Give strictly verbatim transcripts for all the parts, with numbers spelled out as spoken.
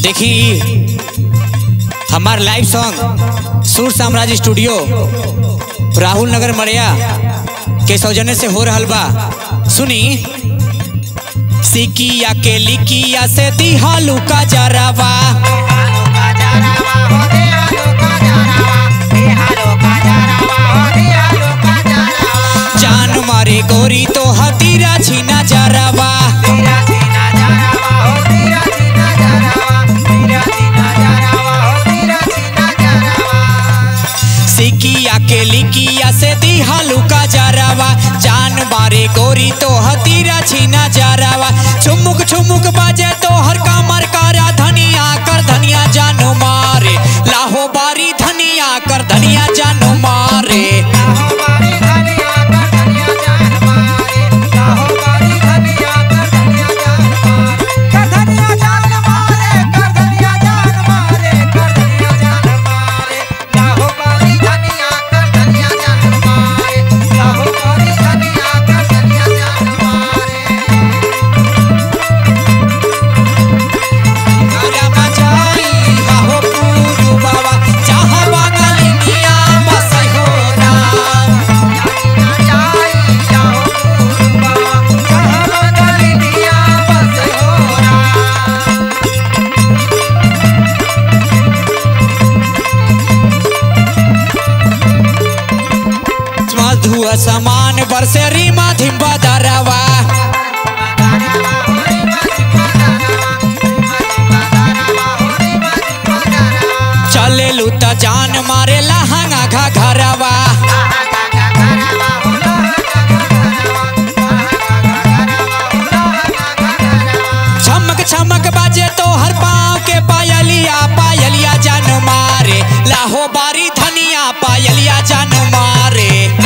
देखी हमार live song सुर साम्राज्य स्टूडियो राहुल नगर मड़िया के सौजन्य से हो रहल बा। सुनी सिकिया के लिकिया से दिहालू का जरावा जान मारे गोरी तो हतीरा छीना जरावा सिकिया के लिकिया से दिहालू का जरावा जान मारे गोरी तो हतीरा छीना जरावा छुमुक छुमुक बाजे तो हर कमर कारा धनिया कर धनिया जानो मारे लाहो बारी धनिया कर धनिया जानो मारे समान बरसे रीमा धिम्बा दरवा चले लूता जान मारे लहंगा घा घरवा चमक चमक बाजे तो हर पाँव के पायलिया पायलिया जान मारे लाहो बारी धनिया पायलिया जान मारे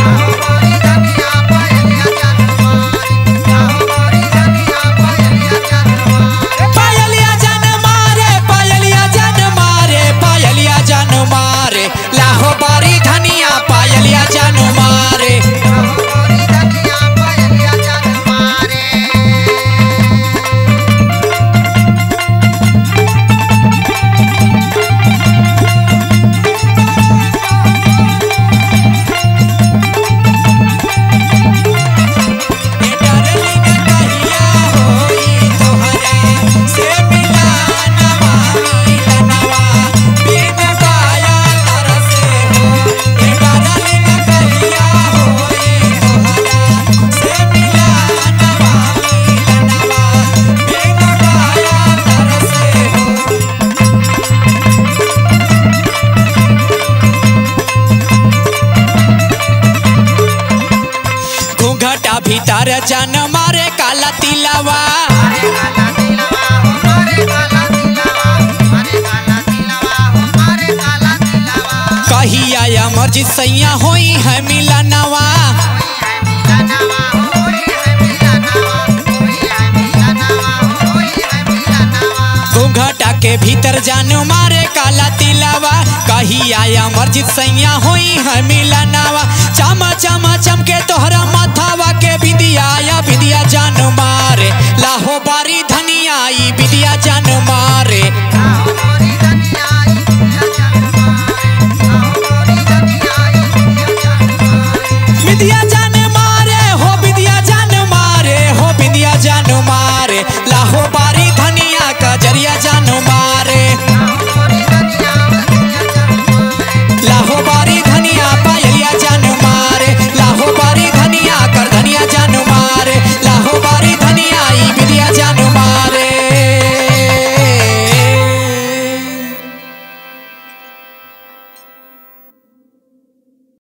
भीतर जान मारे काला तिलावा कहिया अमरजीत सैया होई है मिलनवा घूंघटा के भीतर जान मारे काला तिलावा कहिया अमरजीत सैया होई है मिलनवा चमा चमा चमके तोहरा माथावा के बिंदिया या बिंदिया जान मारे लाहो बारी धनिया ई बिंदिया जान मारे।